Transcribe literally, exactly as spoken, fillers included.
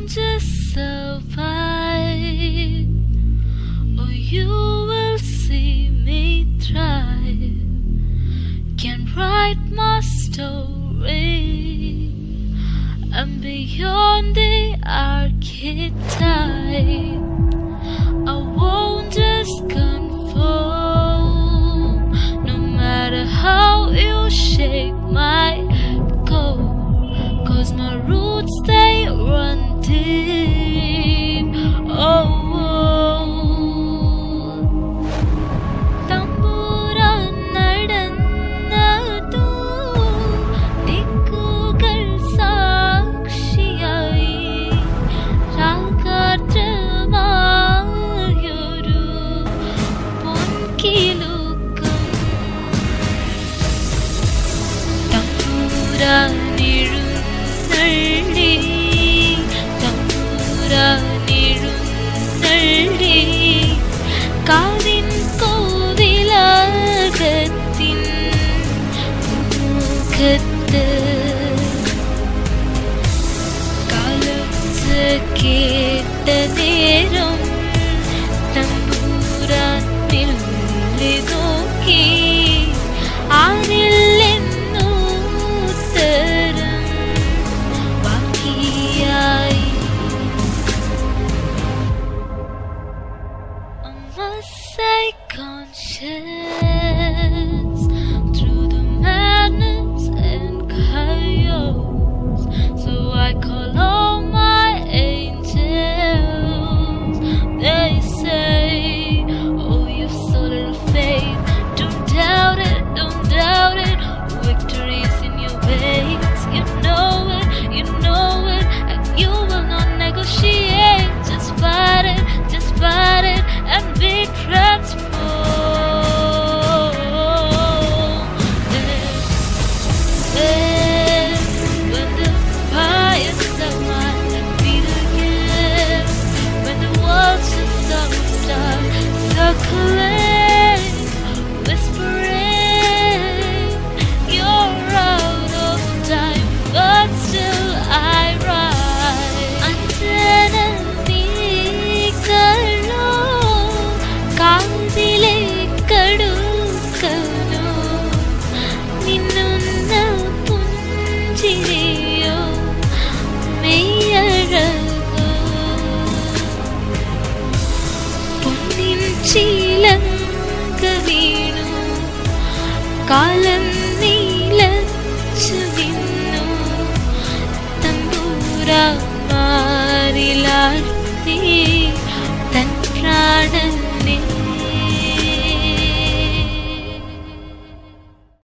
won't just survive, or you will see me thrive. Can write my story, I'm beyond the archetype. I won't just conform, no matter how you shake my core, 'cause my roots they run deep. Oh, oh. Tambura nadannadu dikkugal sakshiyai ragadramayoru ponkilukkum. Tambura nirunalli, tambura nirunalli, കാവിൻ കോവിലകത്തിൻ മുഖത്ത് കാലത്ത് കേട്ട നേരം തമ്പൂരാൻ നിന്നെ നോക്കി ആരില്ലെന്നു ഉത്തരം ബാക്കിയായി. Must I conscious through the madness and chaos? So I call all my angels. They say, oh, you've so little faith. Don't doubt it, don't doubt it. Victory's in your veins. You know it, you know it, and you will not negotiate. Just fight it, just fight it, and be transformed. Then, when the fires of my feet again, when the walls just start circling, whispering, you're out of time, but still I rise. Anjanamikalo കാതിലെ കടുക്കനോ നിന്നുന്ന പുഞ്ചിരിയോ മെയ്യഴകോ പൊന്നിൻ ചിലങ്ക വീണു കാലം നീലച്ചു നിന്നു തമ്പൂരാ മാറിലാഴ്ത്തി